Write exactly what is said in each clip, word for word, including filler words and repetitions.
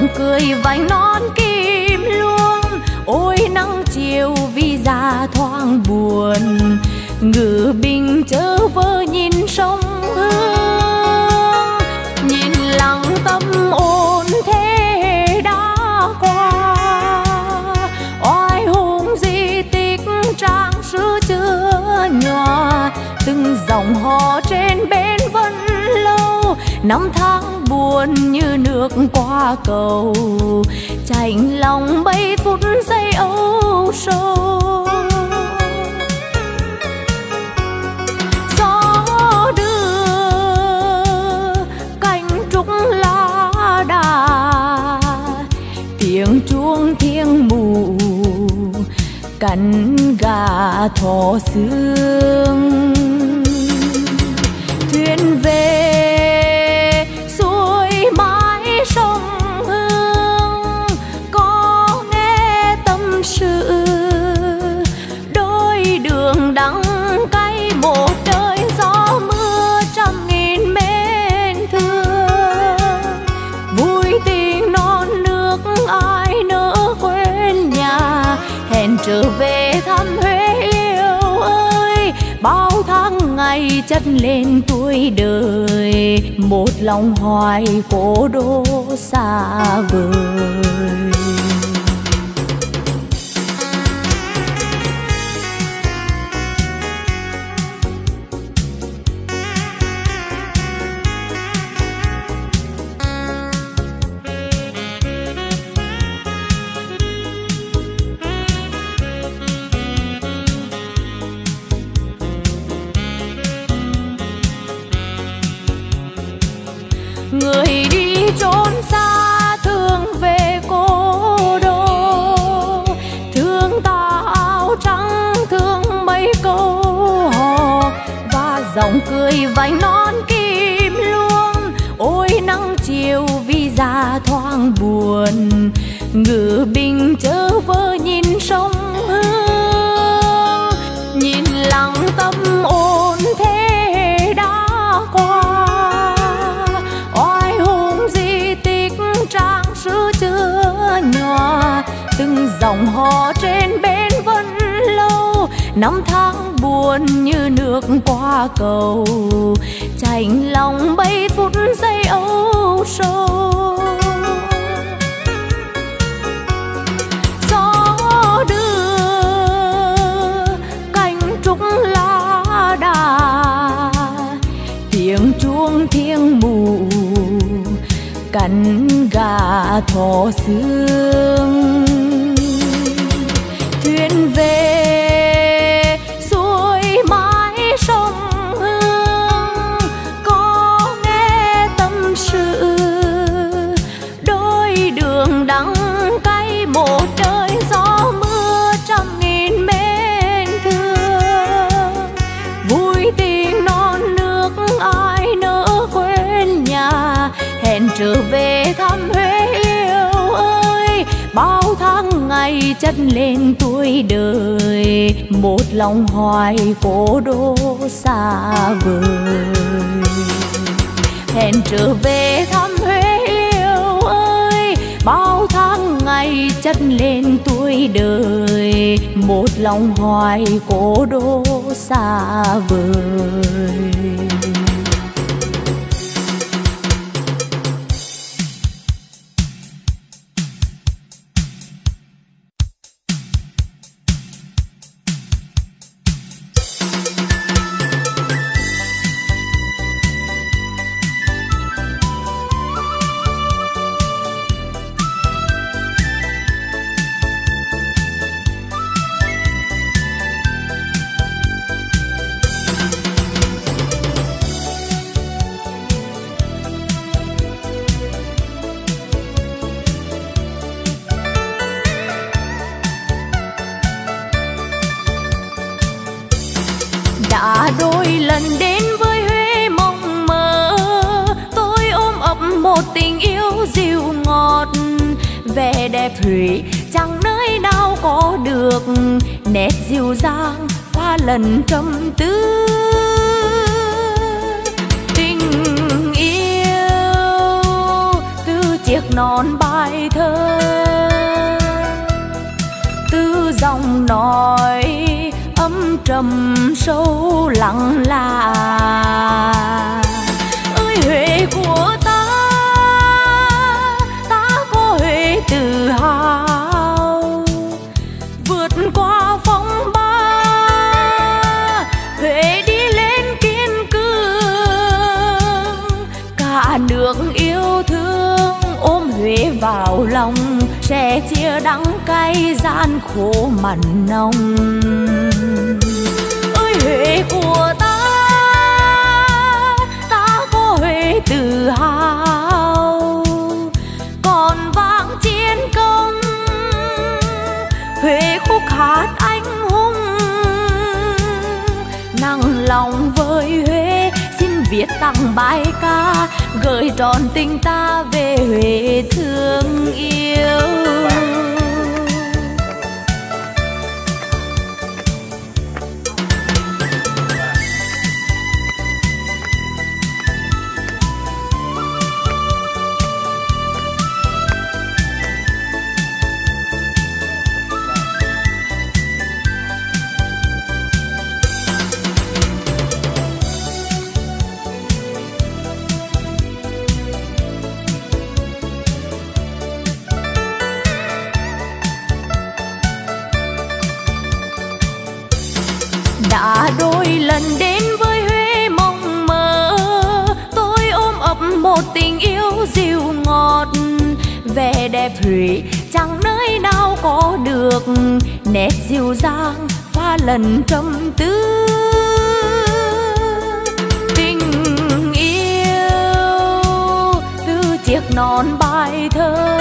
dòng cười vành non kim luông. Ôi nắng chiều vì già thoáng buồn, ngự bình chớ vơ nhìn sông Hương. Nhìn lặng tâm ôn thế đã qua, oai hùng di tích trang sử chưa nhòa. Từng dòng hò trên bến vẫn lâu, năm tháng buồn như nước qua cầu. Chạnh lòng mấy phút giây âu sầu. Gió đưa cành trúc lá đà, tiếng chuông thiêng mù cắn gà thỏ sương. Thuyền về xuôi mái sông Hương, có nghe tâm sự đôi đường đắng cay. Một đời gió mưa trăm nghìn mến thương, vui tình non nước ai nỡ quên nhà. Hẹn trở về thăm Huế yêu ơi, bao tháng ngày chất lên tuổi đời. Một lòng hoài cố đô xa vời. Người đi trốn xa thương về cố đô, thương tà áo trắng thương mấy câu hò. Và dòng cười vành non kim luông. Ôi nắng chiều vì già thoáng buồn, ngự bình chớ vơ nhìn sông Hương. Nhìn lặng tâm ôn thế đã qua, trang sử chưa nhòa. Từng dòng hò trên bến vẫn lâu, năm tháng buồn như nước qua cầu. Chạnh lòng mấy phút giây âu sầu. Gió đưa cành trúc lá đà, tiếng chuông thiêng mù cắn gà thỏ sương. Thuyền về xuôi mái sông Hương, có nghe tâm sự đôi đường đắng cay. Một đời gió mưa trăm nghìn mến thương, vui tình non nước ai nỡ quên nhà. Hẹn trở về thăm Huế yêu ơi, bao tháng ngày chất lên tuổi đời. Một lòng hoài cố đô xa vời. Hẹn trở về thăm Huế yêu ơi, bao tháng ngày chất lên tuổi đời. Một lòng hoài cố đô xa vời. Đã đôi lần đến với Huế mộng mơ, tôi ôm ấp một tình yêu dịu ngọt. Vẻ đẹp Huế chẳng nơi nào có được, nét dịu dàng pha lần trầm tư. Tình yêu từ chiếc non bài thơ, từ dòng nói âm trầm sâu lặng lạ. Ơi Huế của ta, ta có Huế tự hào, vượt qua phong ba, Huế đi lên kiên cường. Cả nước yêu thương ôm Huế vào lòng, sẽ chia đắng cay gian khổ mặn nồng. Ơi Huế của ta, ta có Huế tự hào, còn vang chiến công, Huế khúc hát anh hùng. Nặng lòng với Huế xin viết tặng bài ca, gửi trọn tình ta về Huế thương yêu. Đã đôi lần đến với Huế mộng mơ, tôi ôm ấp một tình yêu dịu ngọt. Vẻ đẹp Huế chẳng nơi nào có được, nét dịu dàng pha lần trầm tư. Tình yêu từ chiếc non bài thơ,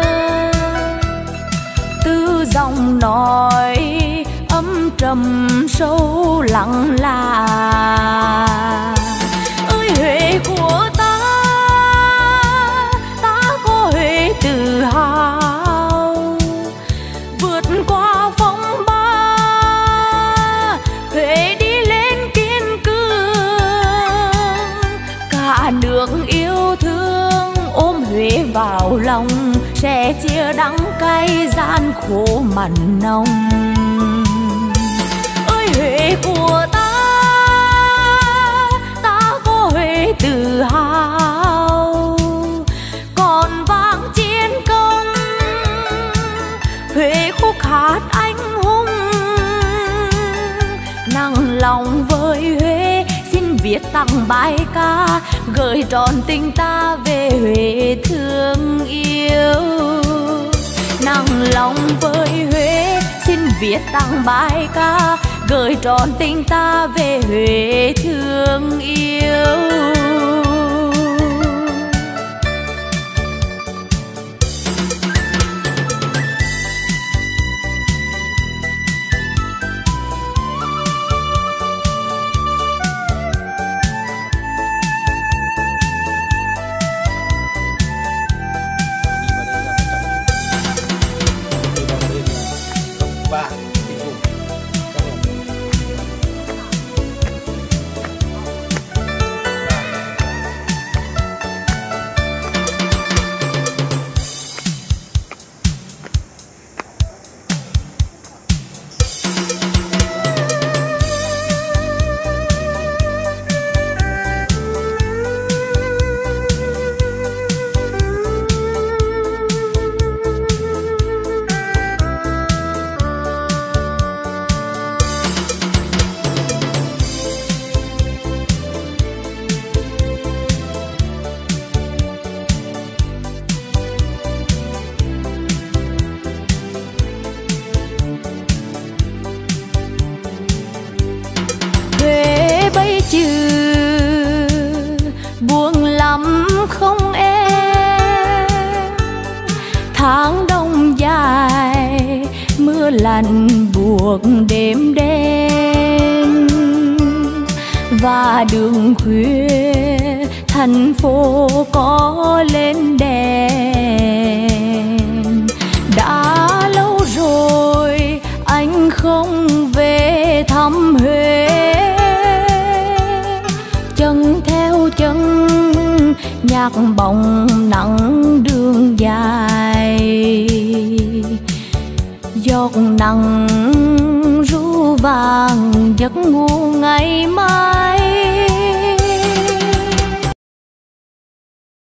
từ dòng nói âm trầm sâu lặng lạ. Ơi Huế của ta, ta có Huế tự hào, vượt qua phong ba, Huế đi lên kiên cường. Cả nước yêu thương ôm Huế vào lòng, sẽ chia đắng cay gian khổ mặn nồng. Huế của ta, ta có Huế tự hào, còn vang chiến công, Huế khúc hát anh hùng. Nặng lòng với Huế xin viết tặng bài ca, gửi trọn tình ta về Huế thương yêu. Nặng lòng với Huế xin viết tặng bài ca, gửi trọn tình ta về Huế thương yêu. Không em tháng đông dài, mưa lạnh buộc đêm đen, và đường khuya thành phố có lên đèn. Đã lâu rồi anh không về thăm Huế, chân theo chân nhạc bóng nắng đường dài. giọt nắng ru vàng giấc ngủ ngày mai.